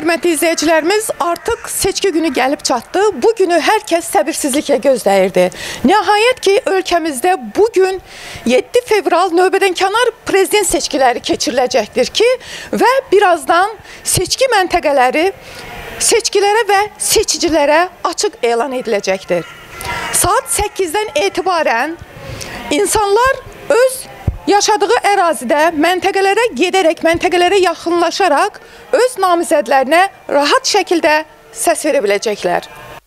Hörmətli izləyicilərimiz, artıq seçki günü gəlib çatdı. Bu günü hər kəs səbirsizliklə gözləyirdi. Nəhayət ki, ölkəmizdə bugün 7 fevral növbədənkənar prezident seçkiləri keçiriləcəkdir ki, və birazdan seçki məntəqələri seçkilərə və seçicilərə açıq elan ediləcəkdir. Saat 8-dən etibarən insanlar öz yaşadığı ərazidə məntəqələrə gedərək, məntəqələrə yaxınlaşaraq öz namizədlərinə rahat şəkildə səs verə biləcəklər.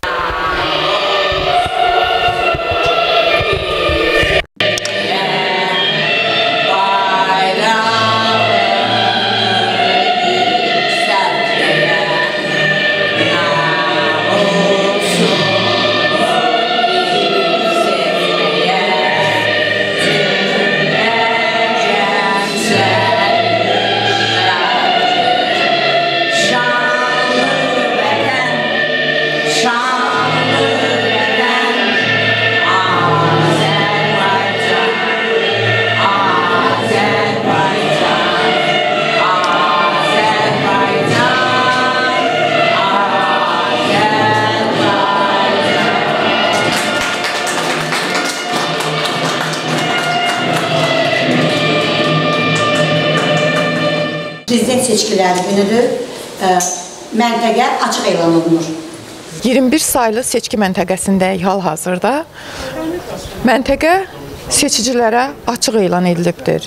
Prezident seçkiləri günüdür, məntəqə açıq elan olunur. 21 saylı seçki məntəqəsindəyik hal-hazırda. Məntəqə seçicilərə açıq elan edilibdir.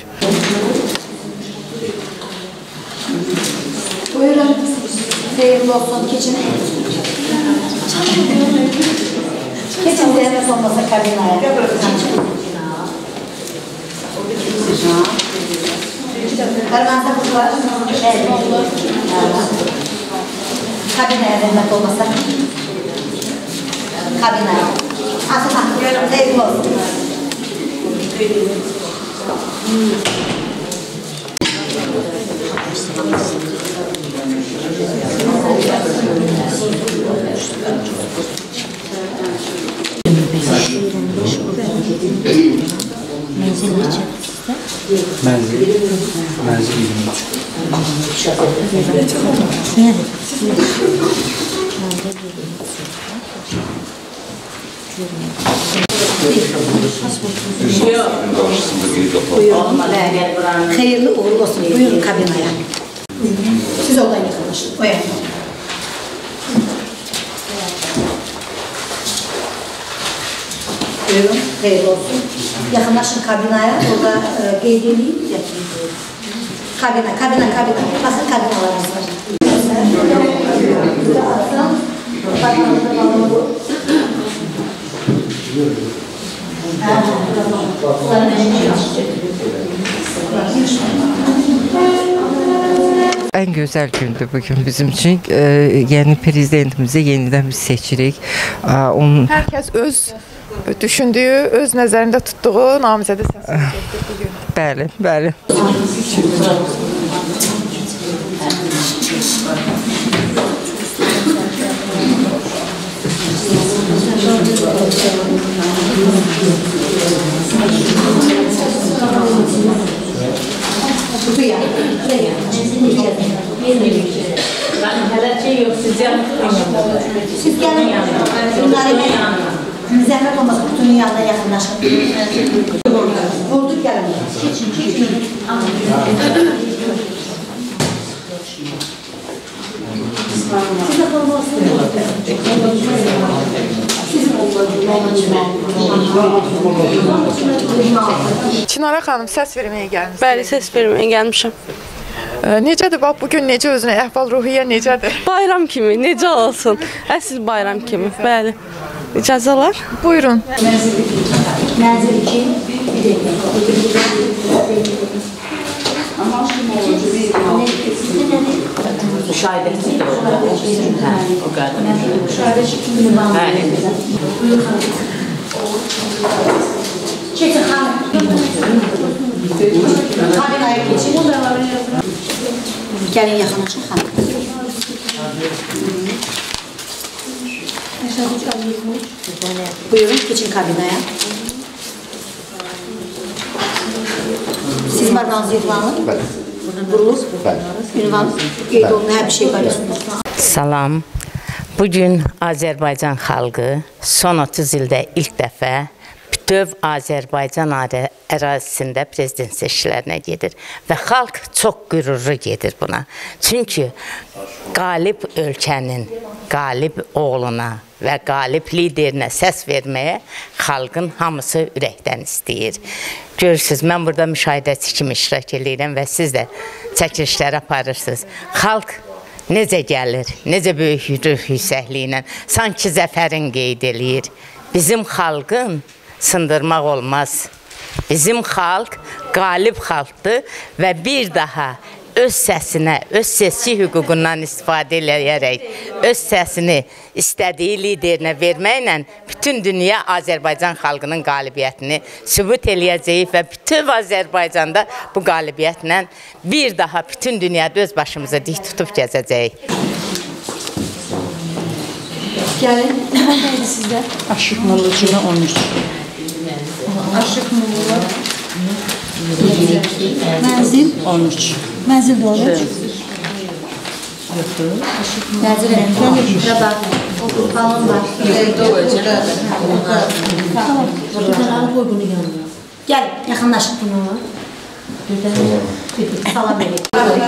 Buyurun, xeyirli olsun, keçin. Keçin, zəhmət olmasa kabinaya. Qarmanızda qız var. Kabinaya zəhmət olmasa. Kabinaya. Asılan, xeyirli olsun. Mənzil 23. Xeyirli uğurlu olsun. Buyurun kabinaya. Siz oradan yaxınlaşın. O yandan. Buyurun, xeyirli olsun. Yaxınlaşın kabinaya. Orada qeyd edin. Kabina. Baxın kabinalarımız var. En güzel gündü bugün bizim için. Yeni prezidentimizi yeniden biz seçirik. Hər kəs öz düşündüyü, öz nəzərində tutduğu namizədə səs verəcəkdir bugün. Bəli, bəli. Siz gəlin, zəhmət olmasa kutunun yanına yaxınlaşın. Vurduk gəlin. Keçin. Siz də formasını Çinara xanım, səs verməyə gəlmişsiniz. Bəli, səs verməyə gəlmişəm. Necədir bax, bugün necə özünə, əhval-ruhiyyə necədir? Bayram kimi, necə olsun? Əsl bayram kimi, bəli. İcazələr? Buyurun. Mənzil 2, bir Müşahidəsiz də o qədər. Keçin xanım. Kabinaya geçin. Gəlin yaxınlaşın xanım. Buyurun, geçin kabinaya. Siz markanızı yıklanın. Vurulur. Ünvan, qeyd olun, hər bir şey var. Salam. Bugün Azərbaycan xalqı son 30 ildə ilk dəfə bütöv Azərbaycan ərazisində prezident seçkilərinə gedir və xalq çox qürurlu gedir buna. Çünki qalib ölkənin, qalib oğluna və qalib liderinə səs verməyə xalqın hamısı ürəkdən istəyir. Görürsünüz, mən burada müşahidəçi kimi iştirak edirəm və siz də çəkilişlər aparırsınız. Xalq necə gəlir, necə böyük ruh yüksəkliyi ilə, sanki zəfərin qeyd eləyir. Bizim xalqın sındırmaq olmaz. Bizim xalq qalib xalqdır və bir daha öz səsinə, öz seçki hüququndan istifadə edərək, öz səsini istədiyi liderinə verməklə bütün dünya Azərbaycan xalqının qalibiyyətini sübut eləyəcəyik və bütün Azərbaycanda bu qalibiyyətlə bir daha bütün dünyada öz başımıza dik tutub gəzəcəyik. Gəlin, nədir sizdə? Aşıq Mullucuna 13. Aşıq Mullular. Mənzil? 13. Mənzil də olur. Mənzil gəlin, şuraya bax. O balon var. Tamam, burada koy bunu yanına. Gəl, yaxınlaşıq bunu. Salam verin.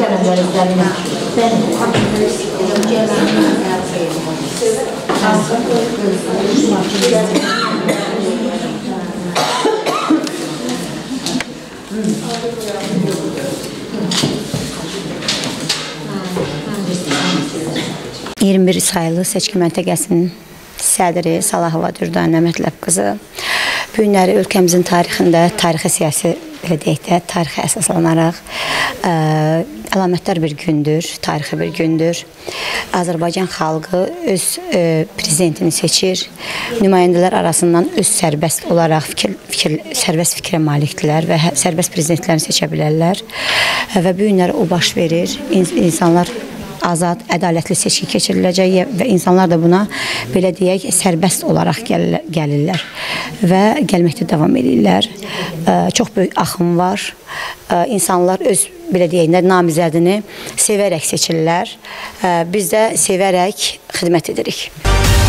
...21 sayılı seçki məntəqəsinin sədri Salahova Dürdanə Mətləb qızı bu günləri ölkəmizin tarixində, tarixi-siyasi deyək də, tarixə əsaslanaraq əlamətdar bir gündür, tarixi bir gündür. Azərbaycan xalqı öz prezidentini seçir, nümayəndələr arasından öz sərbəst olaraq sərbəst fikrə malikdirlər və sərbəst prezidentlərini seçə bilərlər və bu günləri o baş verir. İnsanlar azad, ədalətli seçki keçiriləcək və insanlar da buna, belə deyək, sərbəst olaraq gəlirlər və gəlməkdə davam edirlər. Çox böyük axım var. İnsanlar öz, belə deyək, namizədini sevərək seçirlər. Biz də sevərək xidmət edirik.